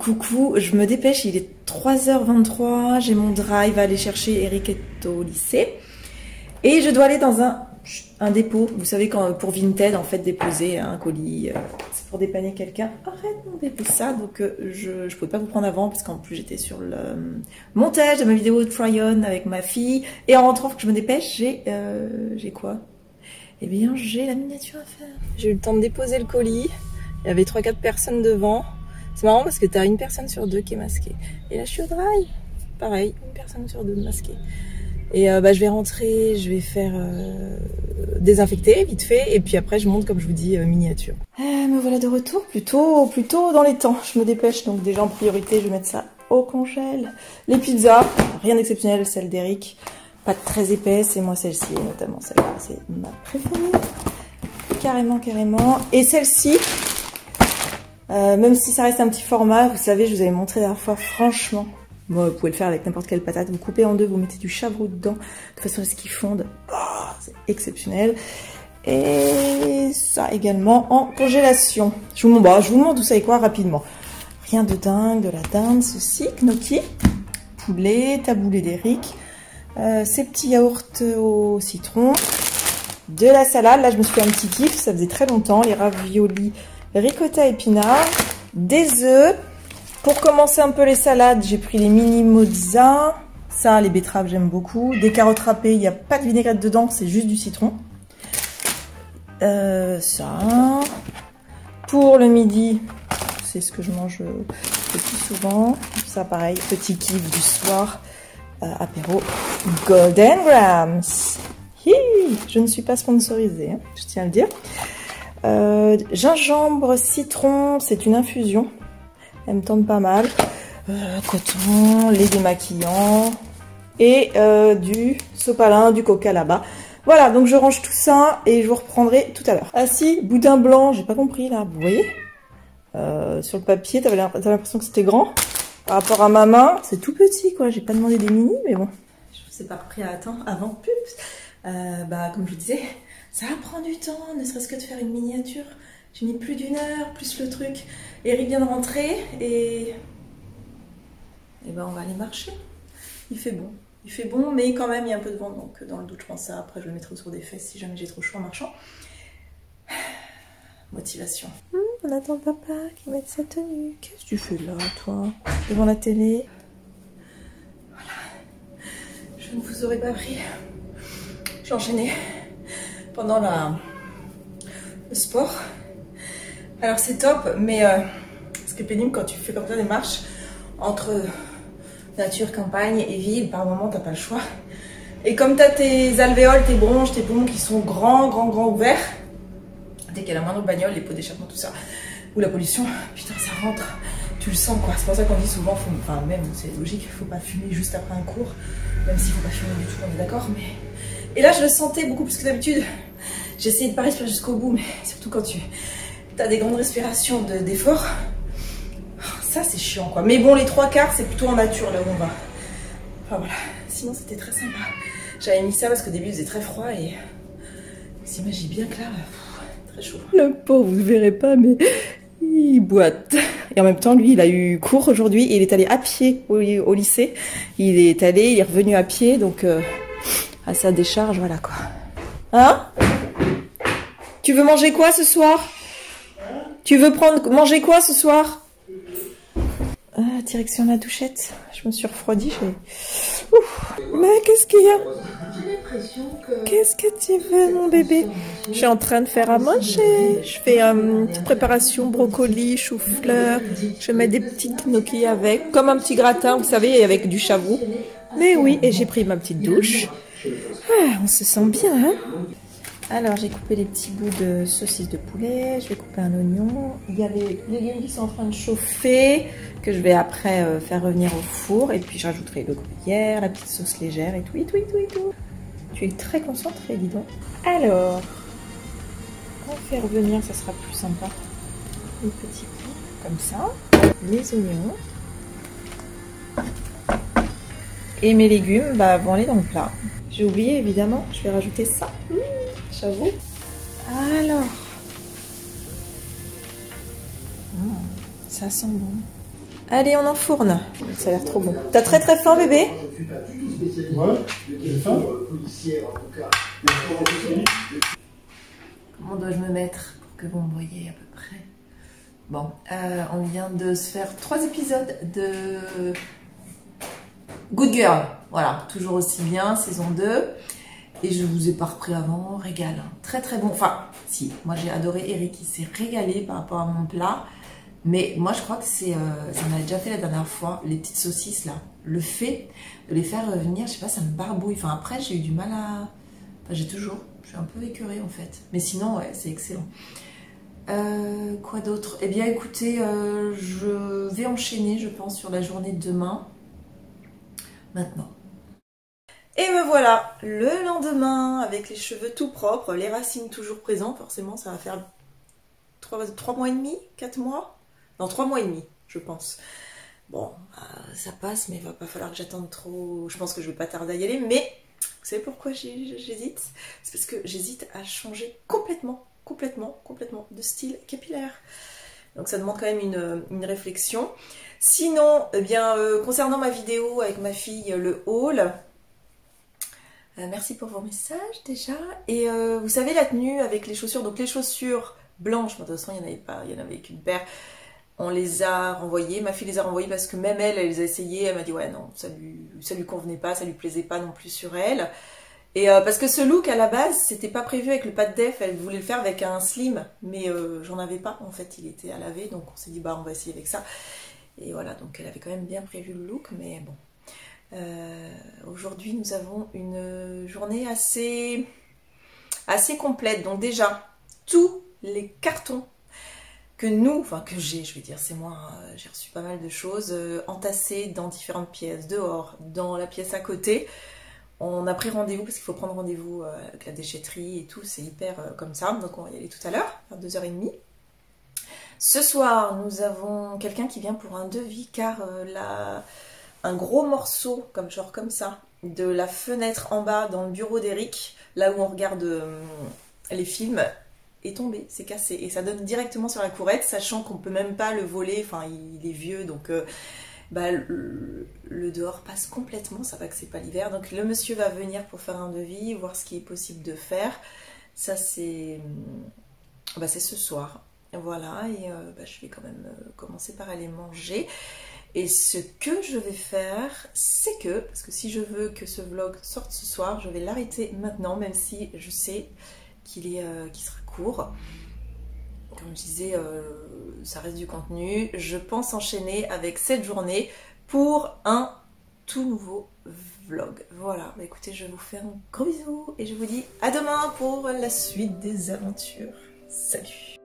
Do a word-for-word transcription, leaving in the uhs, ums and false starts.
Coucou, je me dépêche, il est trois heures vingt-trois, j'ai mon drive à aller chercher Eric est au lycée. Et je dois aller dans un, un dépôt, vous savez, quand pour Vinted, en fait, déposer un colis, euh, c'est pour dépanner quelqu'un. Arrête mon bébé, ça, donc euh, je ne pouvais pas vous prendre avant, parce qu'en plus j'étais sur le euh, montage de ma vidéo de try-on avec ma fille. Et en rentrant, faut que je me dépêche, j'ai euh, j'ai quoi? Eh bien, j'ai la miniature à faire. J'ai eu le temps de déposer le colis, il y avait trois quatre personnes devant. C'est marrant parce que tu as une personne sur deux qui est masquée. Et là, je suis au drive. Pareil, une personne sur deux masquée. Et euh, bah, je vais rentrer, je vais faire euh, désinfecter vite fait. Et puis après, je monte, comme je vous dis, euh, miniature. Euh, me voilà de retour, plutôt, plutôt dans les temps. Je me dépêche, donc déjà en priorité, je vais mettre ça au congèle. Les pizzas, rien d'exceptionnel, celle d'Eric. Pas très épaisse. Et moi, celle-ci, notamment celle-là, c'est ma préférée. Carrément, carrément. Et celle-ci... Euh, même si ça reste un petit format, vous savez, je vous avais montré la dernière fois, franchement, bon, vous pouvez le faire avec n'importe quelle patate, vous coupez en deux, vous mettez du chavroux dedans, de façon à ce qu'il fonde, oh, c'est exceptionnel. Et ça également en congélation. Je vous montre, bah, je vous montre, vous savez quoi, rapidement. Rien de dingue, de la dinde, ceci, gnocchi, poulet, taboulé d'Eric, euh, ces petits yaourts au citron, de la salade, là je me suis fait un petit kiff, ça faisait très longtemps, les raviolis, ricotta épinards, des œufs. Pour commencer un peu les salades, j'ai pris les mini mozza. Ça, les betteraves, j'aime beaucoup. Des carottes râpées, il n'y a pas de vinaigrette dedans, c'est juste du citron. Euh, ça. Pour le midi, c'est ce que je mange le plus souvent. Ça, pareil, petit kiff du soir. Euh, apéro Golden Grams. Hi, je ne suis pas sponsorisée, hein, je tiens à le dire. Euh, gingembre, citron, c'est une infusion. Elle me tente pas mal. Euh, coton, lait démaquillant et euh, du sopalin, du coca là-bas. Voilà, donc je range tout ça et je vous reprendrai tout à l'heure. Ah si, boudin blanc, j'ai pas compris là, vous voyez euh, sur le papier, t'avais l'impression que c'était grand. Par rapport à ma main, c'est tout petit quoi. J'ai pas demandé des mini, mais bon. Je vous ai pas repris à attendre avant pub. Euh, bah comme je vous disais. Ça prend du temps, ne serait-ce que de faire une miniature. J'ai mis plus d'une heure, plus le truc. Eric vient de rentrer et... Et ben on va aller marcher. Il fait bon. Il fait bon, mais quand même il y a un peu de vent, donc dans le doute je pense ça. Après je le mettrai autour des fesses si jamais j'ai trop chaud en marchant. Motivation. Mmh, on attend papa qui mette sa tenue. Qu'est-ce que tu fais là, toi? Devant la télé. Voilà. Je ne vous aurais pas pris. J'ai enchaîné pendant la, le sport. Alors c'est top, mais euh, ce qui est pénible quand tu fais comme ça des marches entre nature, campagne et ville, par moment t'as pas le choix. Et comme t'as tes alvéoles, tes bronches, tes poumons qui sont grands, grands, grands ouverts, dès qu'il y a la moindre bagnole, les pots d'échappement, tout ça, ou la pollution, putain ça rentre, tu le sens quoi. C'est pour ça qu'on dit souvent, faut, enfin même c'est logique, faut pas fumer juste après un cours, même s'il faut pas fumer du tout, on est d'accord, mais... Et là, je le sentais beaucoup plus que d'habitude. J'ai essayé de pas respirer jusqu'au bout, mais surtout quand tu as des grandes respirations d'effort, de, ça c'est chiant quoi. Mais bon, les trois quarts, c'est plutôt en nature là où on va. Enfin voilà, sinon c'était très sympa. J'avais mis ça parce qu'au début il faisait très froid et vous imaginez bien que là, pff, très chaud. Le pauvre, vous ne verrez pas, mais il boite. Et en même temps, lui, il a eu cours aujourd'hui et il est allé à pied au, au lycée. Il est allé, il est revenu à pied, donc... Euh, à sa décharge, voilà quoi. Hein? Tu veux manger quoi ce soir? Tu veux prendre manger quoi ce soir? Ah, direction la douchette. Je me suis refroidie. Mais qu'est-ce qu'il y a? Qu'est-ce que tu veux, mon bébé? Je suis en train de faire à manger. Je fais une petite préparation brocoli, chou-fleur. Je mets des petits gnocchis avec, comme un petit gratin, vous savez, avec du chavroux. Mais oui, et j'ai pris ma petite douche. Ah, on se sent bien, hein? Alors, j'ai coupé les petits bouts de saucisse de poulet. Je vais couper un oignon. Il y a les légumes qui sont en train de chauffer, que je vais après euh, faire revenir au four. Et puis, je rajouterai le gruyère, la petite sauce légère et tout, et tout, et tout, et tout. Tu es très concentré, dis donc. Alors, on fait revenir, ça sera plus sympa. Les petits bouts, comme ça. Les oignons. Et mes légumes bah, vont aller dans le plat. J'ai oublié évidemment, je vais rajouter ça. Mmh, j'avoue. Alors. Mmh, ça sent bon. Allez, on enfourne. Ça a l'air trop bon. T'as très très faim, bébé? Ouais, j'ai faim. Comment dois-je me mettre pour que vous me voyez à peu près? Bon, euh, on vient de se faire trois épisodes de Good Girl. Voilà, toujours aussi bien, saison deux. Et je vous ai pas repris avant, régal. Très très bon. Enfin, si, moi j'ai adoré Eric, il s'est régalé par rapport à mon plat. Mais moi je crois que c'est, euh, ça m'avait déjà fait la dernière fois, les petites saucisses là. Le fait de les faire revenir, je sais pas, ça me barbouille. Enfin après j'ai eu du mal à... Enfin j'ai toujours, je suis un peu écœurée en fait. Mais sinon ouais, c'est excellent. Euh, quoi d'autre? Eh bien écoutez, euh, je vais enchaîner je pense sur la journée de demain. Maintenant. Et me voilà, le lendemain, avec les cheveux tout propres, les racines toujours présentes, forcément ça va faire trois mois et demi, quatre mois? Non, trois mois et demi, je pense. Bon, euh, ça passe, mais il va pas falloir que j'attende trop, je pense que je vais pas tarder à y aller, mais vous savez pourquoi j'hésite? C'est parce que j'hésite à changer complètement, complètement, complètement de style capillaire. Donc ça demande quand même une, une réflexion. Sinon, eh bien, euh, concernant ma vidéo avec ma fille, le haul, Euh, merci pour vos messages déjà. Et euh, vous savez la tenue avec les chaussures, donc les chaussures blanches, de toute façon il n'y en avait pas, il y en avait qu'une paire. On les a renvoyées, ma fille les a renvoyées parce que même elle, elle les a essayées, elle m'a dit ouais non, ça lui, ça lui convenait pas, ça lui plaisait pas non plus sur elle. Et euh, parce que ce look à la base, c'était pas prévu avec le pas de def, elle voulait le faire avec un slim, mais euh, j'en avais pas en fait, il était à laver, donc on s'est dit bah on va essayer avec ça. Et voilà, donc elle avait quand même bien prévu le look, mais bon. Euh, aujourd'hui nous avons une journée assez assez complète, donc déjà tous les cartons que nous, enfin que j'ai, je vais dire c'est moi, hein, j'ai reçu pas mal de choses euh, entassées dans différentes pièces, dehors, dans la pièce à côté. On a pris rendez-vous parce qu'il faut prendre rendez-vous euh, avec la déchetterie et tout, c'est hyper euh, comme ça, donc on va y aller tout à l'heure, vers deux heures trente. Ce soir nous avons quelqu'un qui vient pour un devis car euh, la... un gros morceau, comme genre comme ça, de la fenêtre en bas dans le bureau d'Eric, là où on regarde euh, les films, est tombé, c'est cassé. Et ça donne directement sur la courette, sachant qu'on peut même pas le voler, enfin il est vieux, donc euh, bah, le, le dehors passe complètement, ça va que c'est pas l'hiver. Donc le monsieur va venir pour faire un devis, voir ce qui est possible de faire. Ça c'est bah, c'est ce soir. Voilà, et euh, bah, je vais quand même euh, commencer par aller manger. Et ce que je vais faire, c'est que, parce que si je veux que ce vlog sorte ce soir, je vais l'arrêter maintenant, même si je sais qu'il est, euh, qu'il sera court. Comme je disais, euh, ça reste du contenu. Je pense enchaîner avec cette journée pour un tout nouveau vlog. Voilà, bah écoutez, je vous fais un gros bisou et je vous dis à demain pour la suite des aventures. Salut!